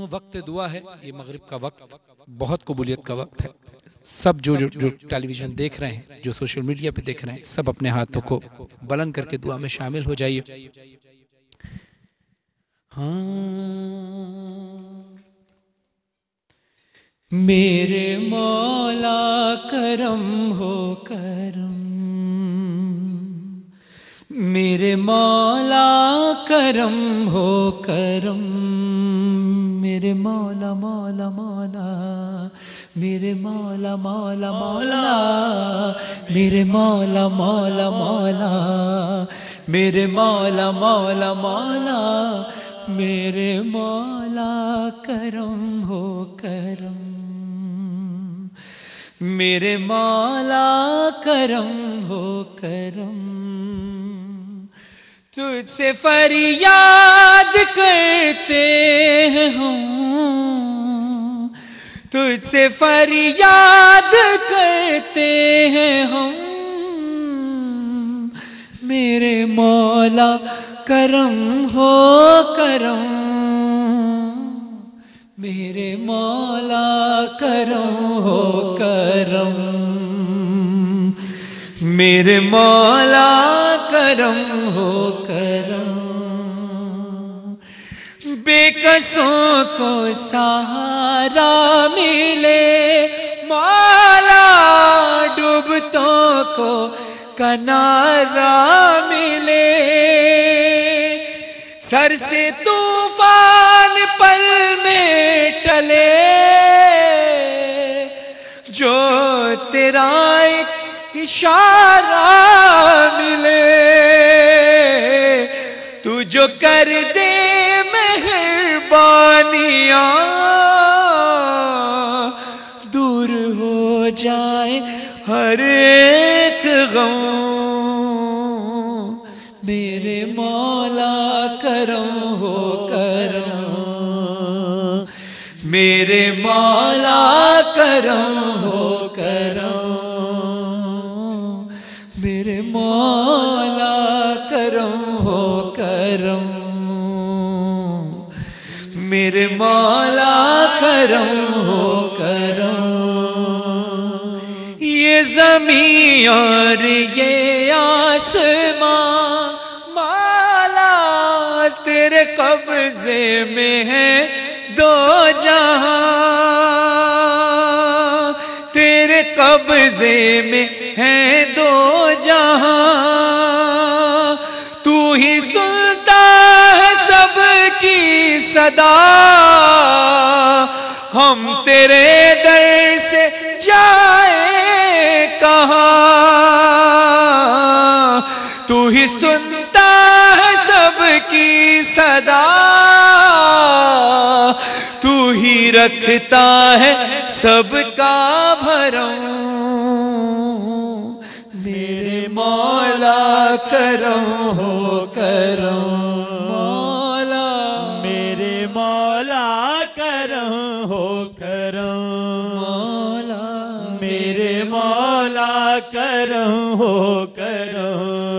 वक्त दुआ है, ये मगरिब का वक्त बहुत कबूलियत का वक्त है। सब जो टेलीविज़न देख रहे हैं, जो सोशल मीडिया पे देख रहे हैं, सब अपने हाथों को बुलंद करके दुआ में शामिल हो जाइए। हाँ, मेरे मौला करम हो करम, मेरे मौला करम हो करम, मेरे मौला मौला मौला, मेरे मौला मौला मौला, मेरे मौला मौला मौला, मेरे मौला मौला मौला, मेरे मौला करम हो करम, मेरे मौला करम हो करम। तुझसे फरियाद करते हैं हम, तुझसे फरियाद करते हैं हम, मेरे मौला करम हो करम, मेरे मौला करम हो करम, मेरे मौला करम हो करम। बेकसों को सहारा मिले मौला, डूबतों को किनारा मिले, सर से तूफान पल में टले, जो तेरा एक इशारा मिले, तू जो कर दे मेहरबानियां, दूर हो जाए हर एक गम, मेरे मौला करम हो करम, मेरे मौला करम हो करम, मेरे मौला करम हो करम, मेरे मौला करम हो करम। ये ज़मीं और ये आसमां मौला तेरे कब्ज़े में है, दो जहां तेरे कब्ज़े में है, दो जहां, तू ही सुनता है सबकी सदा, हम तेरे दर से जाए कहाँ, तू ही सुनता है सबकी सदा, तू ही रखता है सबका भरम, मेरे मौला करम हो करम, मौला मेरे मौला करम हो करम, मौला मेरे मौला करम हो करम,